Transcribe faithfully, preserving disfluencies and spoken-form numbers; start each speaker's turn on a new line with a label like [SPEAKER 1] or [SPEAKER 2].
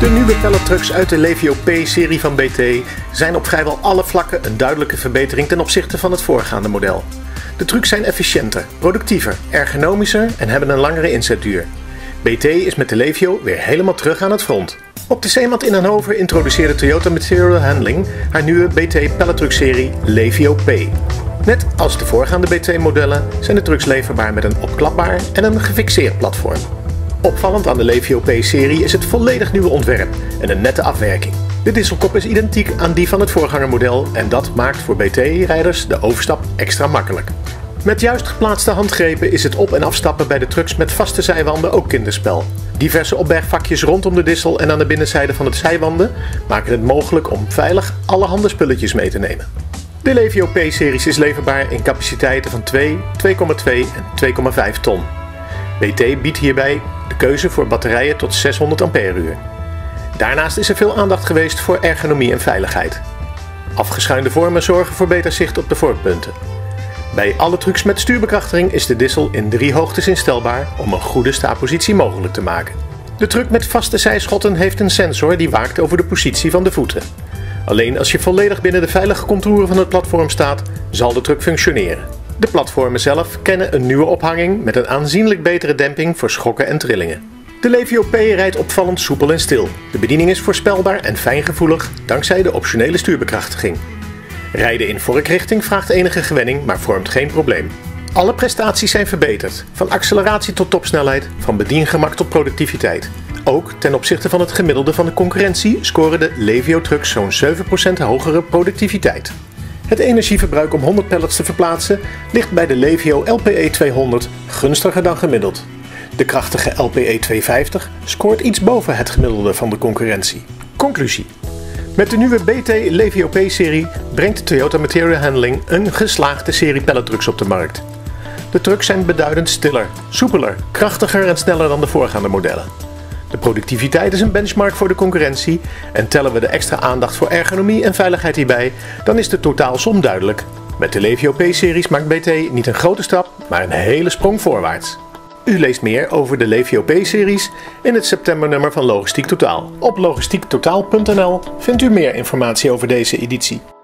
[SPEAKER 1] De nieuwe pallettrucks uit de Levio P-serie van B T zijn op vrijwel alle vlakken een duidelijke verbetering ten opzichte van het voorgaande model. De trucks zijn efficiënter, productiever, ergonomischer en hebben een langere inzetduur. B T is met de Levio weer helemaal terug aan het front. Op de Zeemat in Hannover introduceerde Toyota Material Handling haar nieuwe B T pallettruck-serie Levio P. Net als de voorgaande B T-modellen zijn de trucks leverbaar met een opklapbaar en een gefixeerd platform. Opvallend aan de Levio P-serie is het volledig nieuwe ontwerp en een nette afwerking. De disselkop is identiek aan die van het voorgangermodel en dat maakt voor B T-rijders de overstap extra makkelijk. Met juist geplaatste handgrepen is het op- en afstappen bij de trucks met vaste zijwanden ook kinderspel. Diverse opbergvakjes rondom de dissel en aan de binnenzijde van het zijwanden maken het mogelijk om veilig allerhande spulletjes mee te nemen. De Levio P-series is leverbaar in capaciteiten van twee, twee komma twee en twee komma vijf ton. B T biedt hierbij de keuze voor batterijen tot zeshonderd ampère-uur. Daarnaast is er veel aandacht geweest voor ergonomie en veiligheid. Afgeschuinde vormen zorgen voor beter zicht op de vorkpunten. Bij alle trucks met stuurbekrachtiging is de dissel in drie hoogtes instelbaar om een goede staarpositie mogelijk te maken. De truck met vaste zijschotten heeft een sensor die waakt over de positie van de voeten. Alleen als je volledig binnen de veilige contouren van het platform staat, zal de truck functioneren. De platformen zelf kennen een nieuwe ophanging met een aanzienlijk betere demping voor schokken en trillingen. De Levio P rijdt opvallend soepel en stil. De bediening is voorspelbaar en fijngevoelig dankzij de optionele stuurbekrachtiging. Rijden in vorkrichting vraagt enige gewenning, maar vormt geen probleem. Alle prestaties zijn verbeterd, van acceleratie tot topsnelheid, van bediengemak tot productiviteit. Ook ten opzichte van het gemiddelde van de concurrentie scoren de Levio trucks zo'n zeven procent hogere productiviteit. Het energieverbruik om honderd pallets te verplaatsen ligt bij de Levio L P E tweehonderd gunstiger dan gemiddeld. De krachtige L P E tweehonderdvijftig scoort iets boven het gemiddelde van de concurrentie. Conclusie. Met de nieuwe B T Levio P-serie brengt Toyota Material Handling een geslaagde serie pallettrucks op de markt. De trucks zijn beduidend stiller, soepeler, krachtiger en sneller dan de voorgaande modellen. De productiviteit is een benchmark voor de concurrentie en tellen we de extra aandacht voor ergonomie en veiligheid hierbij, dan is de totaalsom duidelijk. Met de Levio P-series maakt B T niet een grote stap, maar een hele sprong voorwaarts. U leest meer over de Levio P-series in het septembernummer van Logistiek Totaal. Op logistiek totaal punt n l vindt u meer informatie over deze editie.